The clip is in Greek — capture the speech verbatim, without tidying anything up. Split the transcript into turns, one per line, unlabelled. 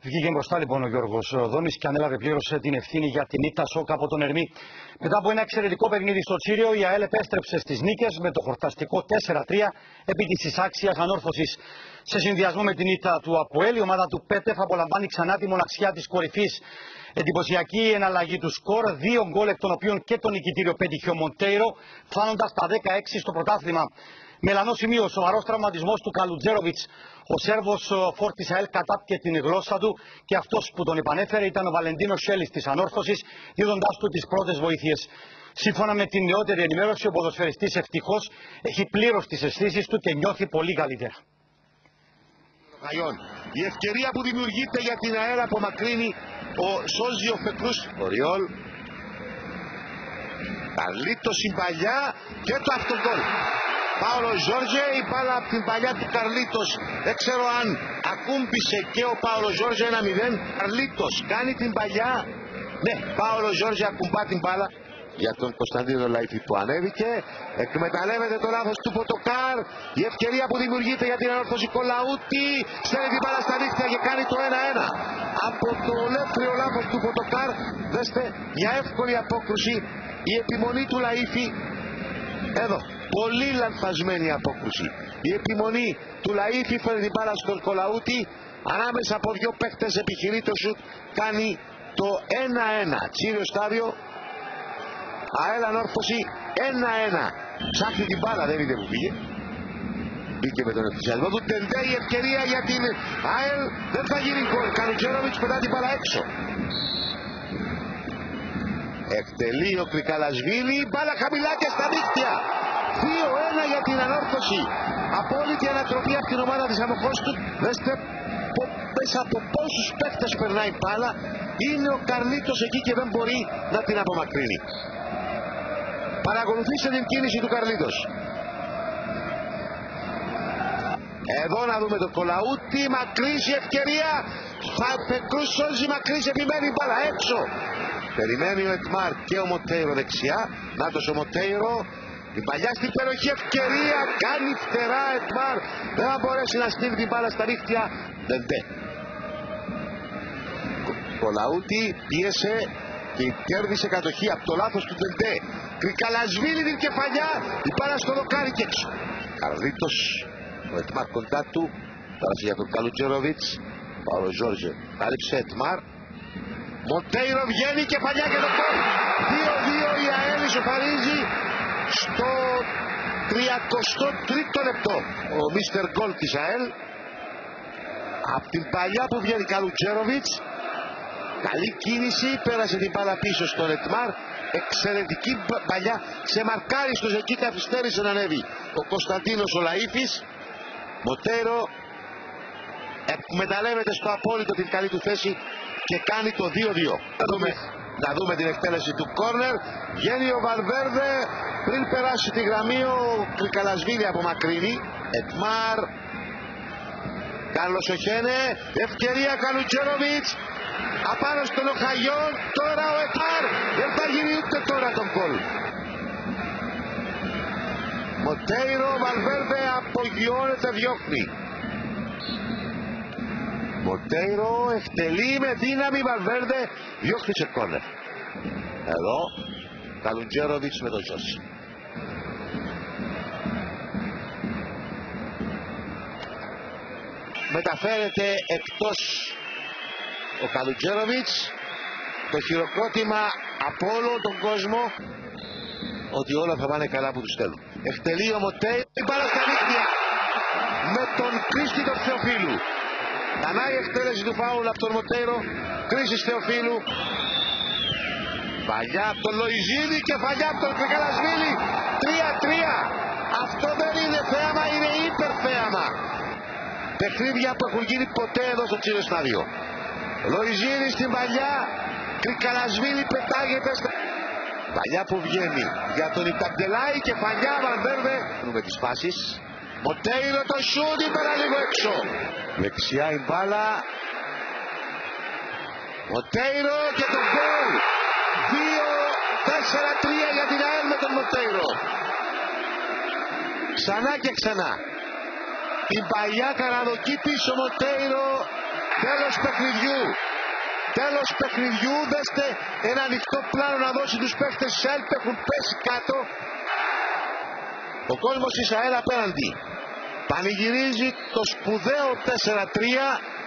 Βγήκε μπροστά λοιπόν ο Γιώργος Δόνης και ανέλαβε πλήρως την ευθύνη για την ήττα ΣΟΚ από τον Ερμή. Μετά από ένα εξαιρετικό παιχνίδι στο Τσίριο, η ΑΕΛ επέστρεψε στις νίκες με το χορταστικό τέσσερα τρία επί της εισάξιας ανόρθωσης. Σε συνδυασμό με την ήττα του ΑΠΟΕΛ, η ομάδα του ΠΕΤΕΦ απολαμβάνει ξανά τη μοναξιά της κορυφής. Εντυπωσιακή εναλλαγή του σκορ, δύο γκολ εκ των οποίων και το νικητήριο πέτυχε ο Μοντέιρο, φτάνοντας τα δεκαέξι στο πρωτάθλημα. Μελανό σημείο, ο σοβαρός τραυματισμός του Καλουτζέροβιτς. Ο Σέρβος φόρτης ΑΕΛ κατάπτυε την γλώσσα του και αυτός που τον επανέφερε ήταν ο Βαλεντίνος Σέλης της Ανόρθωσης, δίδοντάς του τις πρώτες βοήθειες. Σύμφωνα με την νεότερη ενημέρωση, ο ποδοσφαιριστής ευτυχώς έχει πλήρως τις αισθήσεις του και νιώθει πολύ καλύτερα.
Η ευκαιρία που δημιουργείται για την ΑΕΛ απομακρύνει ο Σόζι ο Φεκρούς. Ο Ριόλ. Καρλίτος η παλιά και το αυτογκόλ. Πάολο Ζόρζε, η μπάλα από την παλιά του Καρλίτος. Δεν ξέρω αν ακούμπησε και ο Πάολο Ζόρζε ένα μηδέν. Καρλίτος κάνει την παλιά. Ναι, Πάολο Ζόρζε ακουμπά την μπάλα. Για τον Κωνσταντίνο Λαϊφή που ανέβηκε. Εκμεταλλεύεται το λάθος του Ποτοκάρ. Η ευκαιρία που δημιουργείται για την ανόρθωση Κολαούτη. Στέλνει την μπάλα στα δίχτυα και κάνει το ένα ένα. Από το ολέθριο λάθος του Ποτοκάρ. Δέστε μια εύκολη απόκρουση. Η επιμονή του Λαϊφή. Εδώ. Πολύ λανθασμένη απόκρουση. Η επιμονή του Λαϊφή φέρνει την μπάλα στον Κολαούτη. Ανάμεσα από δύο παίκτες επιχειρεί το σουτ. Κάνει το ένα ένα. Τσίριο στάδιο. ΑΕΛ Ανόρθωση ένα ένα. Ψάχνει την μπάλα, δεν είδε που πήγε. Μπήκε με τον ενθουσιασμό του. Τεντέ η ευκαιρία για την ΑΕΛ. Δεν θα γίνει γκολ. Καλουτζέροβιτς πετά την μπάλα έξω. Εκτελεί ο Κρικαλασβίλη. Μπάλα χαμηλά και στα δίκτυα. δύο ένα για την Ανόρθωση. Απόλυτη ανατροπή από την ομάδα της Αμοχώστου. Δέστε μέσα από πόσους παίκτες περνάει μπάλα. Είναι ο Καρλίτος εκεί και δεν μπορεί να την απομακρύνει. Παρακολουθήστε την κίνηση του Καρλίτος. Εδώ να δούμε τον Κολαούτη. Μακρύς η ευκαιρία. Θα Φεκρούσοζη μακρύς επιμένει μπάλα έξω. Περιμένει ο Εκμάρ και ο Μοντέιρο δεξιά. Νάτος ο Μοντέιρο. Την παλιά στην περιοχή ευκαιρία. Κάνει φτερά Εκμάρ. Δεν θα μπορέσει να στείλει την μπάλα στα ρίχτια. Δεν τε. Κολαούτη πίεσε και κέρδισε κατοχή από το λάθος του Τεντέ. Κρικαλασβίλη την κεφαλιά. Η μπάλα στο δοκάρι και έξω. Καρλίτος. Ο Εκμάρ κοντά του. Τώρα για τον Καλουτζέροβιτς. Παύλο Ζόρζε. Κάλυψε Εκμάρ. Μοντέιρο βγαίνει κεφαλιά και το γκολ. δύο δύο η ΑΕΛ ισοφαρίζει στο τριακοστό τρίτο λεπτό. Ο Μίστερ Γκολ της ΑΕΛ. Από την παλιά που βγαίνει Καλουτζέροβιτς. Καλή κίνηση, πέρασε την μπάλα πίσω στον Εκμάρ. Εξαιρετική παλιά, σε μαρκάριστος εκεί καθυστέρησε να ανέβει ο Κωνσταντίνος ο Λαΐφης. Μοντέιρο εκμεταλλεύεται στο απόλυτο την καλή του θέση και κάνει το δύο δύο. Να δούμε, να δούμε την εκτέλεση του κόρνερ. Βγαίνει ο Βαλβέρδε, πριν περάσει τη γραμμή ο Κρικαλασβίλη απομακρύνει. Εκμάρ, Κάρλος Οχένε, ευκαιρία Καλουτζέροβιτς. Απάνω στον Οχαγιόν, τώρα ο Εκμάρ. Δεν θα γίνει ούτε τώρα τον γκολ. Μοντέιρο, Βαλβέρδε απογειώνεται, διώχνει. Μοντέιρο εκτελεί με δύναμη, Βαλβέρδε διώχνει σε κόρνερ. Εδώ Καλουτζέροβιτς με τον Ζώση. Μεταφέρεται εκτός ο Καλουτζέροβιτς. Το χειροκρότημα από όλο τον κόσμο ότι όλα θα πάνε καλά που τους στέλνουν. Εκτελεί ο Μοντέιρο, η μπάλα στα δίκτυα με τον Κρίστη τον Θεοφίλου. Κανάει η εκτέλεση του φάουλ από τον Μοντέιρο. Κρίσης Θεοφίλου. Παλιά από τον Λοϊζίδη και παλιά από τον Κρικαλασβίλη. τρία τρία. Αυτό δεν είναι θέαμα, είναι υπερθέαμα. Παιχνίδια που έχουν γίνει ποτέ εδώ στο Τσίριο στάδιο. Λοϊζίδη στην παλιά. Κρικαλασβίλη πετάγεται στα... Παλιά που βγαίνει για τον Ιταντελάη και παλιά Βαλβέρδε. Δούμε τις φάσεις. Μοντέιρο το σούτ, πέρα λίγο έξω. Δεξιά η μπάλα. Μοντέιρο και το γκολ. δύο τέσσερα τρία για την ΑΕΛ με τον Μοντέιρο. Ξανά και ξανά. Την παλιά καραδοκή πίσω Μοντέιρο. Τέλος παιχνιδιού. Τέλος παιχνιδιού. Δέστε ένα ανοιχτό πλάνο να δώσει τους παίχτες της ΑΕΛ που έχουν πέσει κάτω. Ο κόσμος της ΑΕΛ απέναντι πανηγυρίζει το σπουδαίο τέσσερα τρία.